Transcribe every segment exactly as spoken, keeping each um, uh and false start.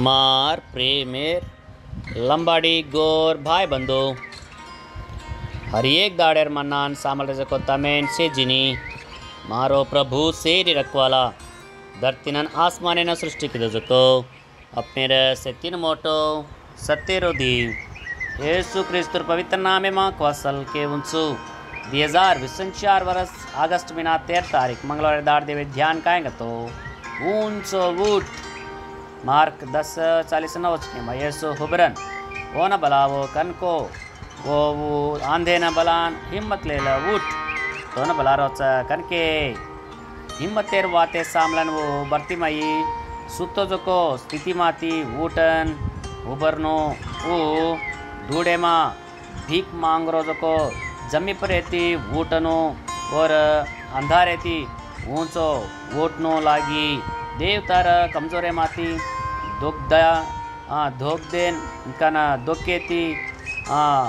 मार प्रेमेर लंबाडी गोर भाई बंधो हर एक दाड़ेर मन्नान सामल को तमेन से जिनी मारो प्रभु सेरी रखवाला धरतीनन आसमाने न सृष्टि की जको अपने से तीन मोटो सत्तेरो दीव येसु क्रिस्तुर पवित्र नामे मां क्वासल के उनसु दो हज़ार चार वर्ष अगस्त महीना तेरह तारीख मंगलवार दाड़ देवे ध्यान काएंगे तो ऊंचो वूट मार्क दस चालीस नौ में येसु हुबरन वो न बलावो कन को वो वो आंधे न बलान हिम्मत ले ला वूट तो न बला रोच कन के हिम्मत तेर वाते सामलन वो बर्ती मई सुतो जको स्थिति माती वूटन हुबरनो वो धूड़े मा भीख मांग रो जको जमी पर रहती वोटनो और अंधा रहती ऊंचो वोटनो लागी देवतार कमजोरे माती दुख दया हाँ धोक देन इनका ना दुखेती हाँ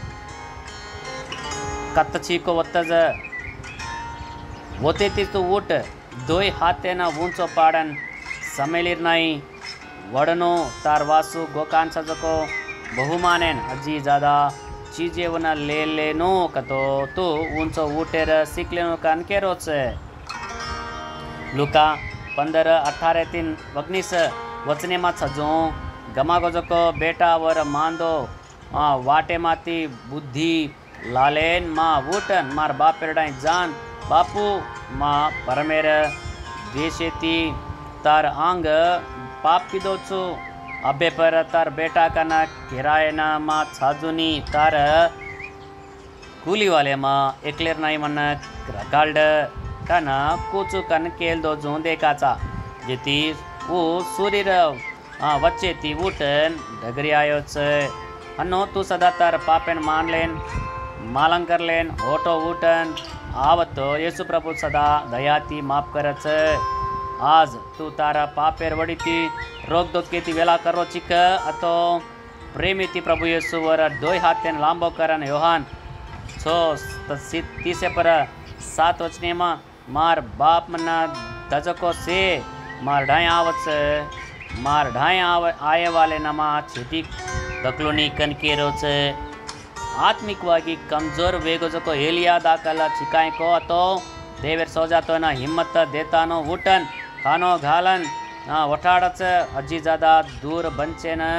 कत्तची को वत्तज वोतेती तो वोट दोई हाथे ना ऊंचो पाड़न समेलिर नाई वड़नो तार वासु गोकान सजको बहुमानेन अजी ज़्यादा चीजें वना ले लेनो कतो तो उनसो वोटेर सीख लेनो कान के रोच लुका पंद्रह अठारह तीन वग्निस वचने मा छजो गमा गजको बेटा वर मांदो आ वाटे माती बुद्धि लालेन मा वोटन मार बाप पेरडाई जान बापू मा परमेर देशेती तार आंग पाप की दोचो अबे पर तार बेटा का ना किराए ना माँ छाजुनी तार कूली वाले माँ एकलेर नाई मन रकाल्ड का ना कुछ कन केल दो जो देखा चा जिती वो सूर्य हाँ वच्चे ती वुटन डगरी आयो छे अनो तू सदा तार पापेन मान लेन मालंग कर लेन होटो वुटन आवतो येसु प्रभु सदा दयाती माफ कर छे आज तू तारा पापेर वडीती रोग दोकेती वेला करो चिक अतो प्रेमीती प्रभु येसु वर दोय हाथेन लांबो करन योहान छो तीसे पर सात वचने मा मार बाप मना दजको से मार ढाई आवत मार ढाई आव आये वाले नमा छेटी दकलोनी कन केरो छे आत्मिकವಾಗಿ कमजोर वेगो जको एलिया दाखला चिकाय को तो देवर सोजातो ना हिम्मत देतानो वुटन खानो घालन वठाड़च अजी ज़्यादा दूर बंचे न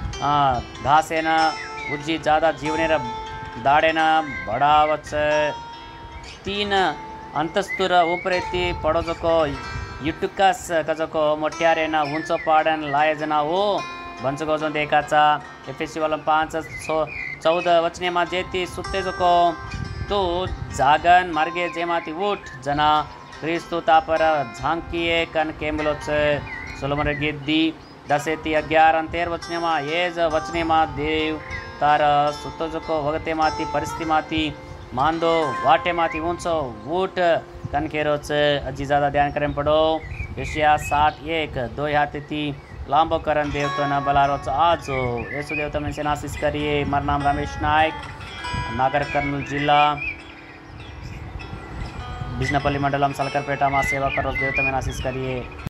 घासे न उज्जी ज़्यादा जीवने दाड़े न बढ़ावच तीन अंतस्तुर ऊपरेती पड़ो जको युटुकस कजको मोट्यारे न ऊंचो पाड़न लाए जना वो बंचको जो देखा चा एफएससी वाला पाँच सौ चौदह वचने मा जेती सुते जको तो जागन मार्गे जेमाती उठ जना क्रिस्तु तापर झांकीए कन केमलो छे सोलोमन गीत दसेती अग्यार तेर वचने मा ये ज वचने मा देव तार सुतो जको वगते माती परिस्थिति माती मांदो वाटे माती ऊंचो वूट कन केरो छे अजी ज़्यादा ध्यान करें पड़ो यशाया सात एक दो हाथे थी लांबो करन देव तो न बलारो आज येसु देव तमें से आशीष करिए। मार नाम रमेश नायक नागर कर्नूल जिला बिजनपल्ली मंडलम सलकरपेटा में सेवा करो देव तमें आशीष करिए।